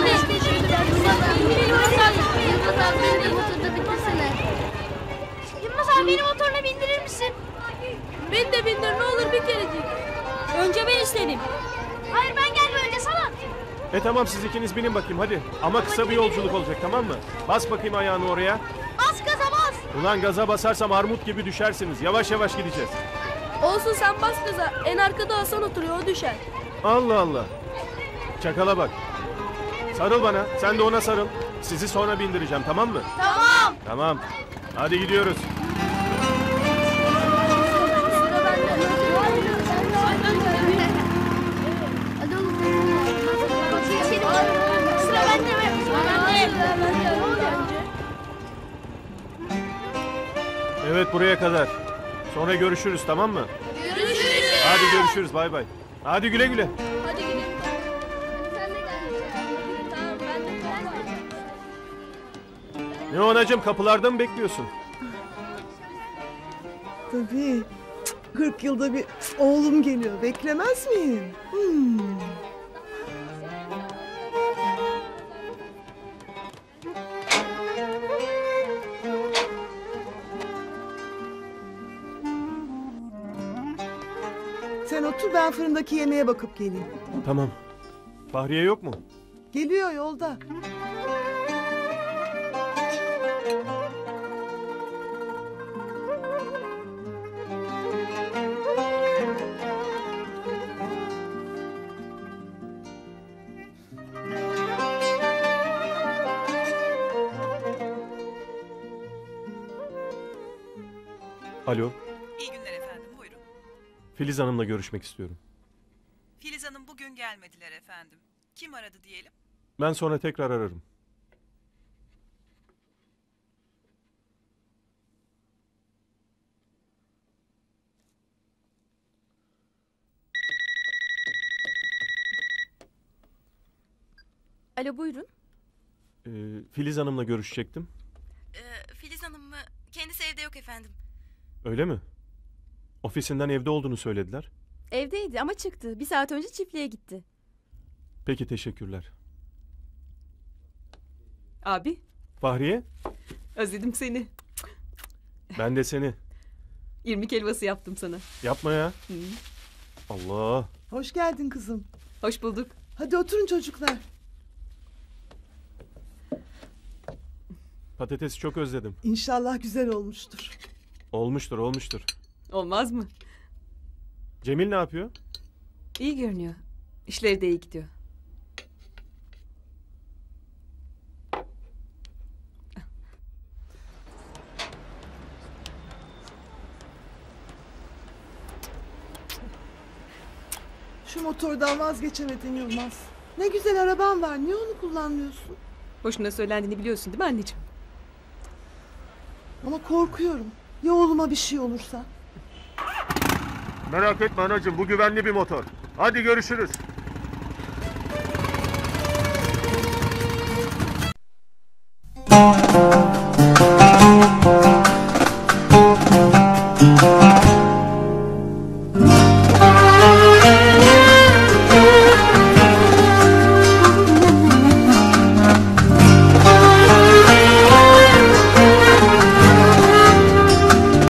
Yılmaz abi beni motoruna bindirir misin? Beni de bindir ne olur bir kerecik. Önce ben istedim. Hayır ben gelme önce sana. Tamam siz ikiniz binin bakayım hadi. Ama kısa bir yolculuk olacak tamam mı? Bas bakayım ayağını oraya. Bas gaza bas. Ulan gaza basarsam armut gibi düşersiniz. Yavaş yavaş gideceğiz. Olsun sen bas gaza. En arkada Hasan oturuyor o düşer. Allah Allah. Çakala bak. Sarıl bana. Sen de ona sarıl. Sizi sonra bindireceğim tamam mı? Tamam. Tamam. Hadi gidiyoruz. Hadi oğlum. Sıra bende mi? Evet buraya kadar. Sonra görüşürüz tamam mı? Görüşürüz. Hadi görüşürüz bay bay. Hadi güle güle. Hadi gidelim. Sen de gel. Tamam ben de Ne anacığım kapılarda mı bekliyorsun? Tabii. 40 yılda bir oğlum geliyor. Beklemez miyim? Sen otur ben fırındaki yemeğe bakıp geleyim. Tamam. Fahriye yok mu? Geliyor yolda. Alo. İyi günler efendim, buyurun. Filiz Hanım'la görüşmek istiyorum. Filiz Hanım bugün gelmediler efendim. Kim aradı diyelim? Ben sonra tekrar ararım. Alo buyurun. Filiz Hanım'la görüşecektim. Filiz Hanım mı? Kendisi evde yok efendim. Öyle mi? Ofisinden evde olduğunu söylediler. Evdeydi ama çıktı. Bir saat önce çiftliğe gitti. Peki teşekkürler. Abi, Fahriye, özledim seni. ben de seni. İrmik helvası yaptım sana. Yapma ya. Allah. Hoş geldin kızım. Hoş bulduk. Hadi oturun çocuklar. Patatesi çok özledim. İnşallah güzel olmuştur. Olmuştur, olmuştur. Olmaz mı? Cemil ne yapıyor? İyi görünüyor. İşleri de iyi gidiyor. Şu motordan vazgeçemedin Yılmaz. Ne güzel araban var. Niye onu kullanmıyorsun? Boşuna söylendiğini biliyorsun değil mi anneciğim? Ama korkuyorum. Ya oğluma bir şey olursa? Merak etme anacığım, bu güvenli bir motor. Hadi görüşürüz.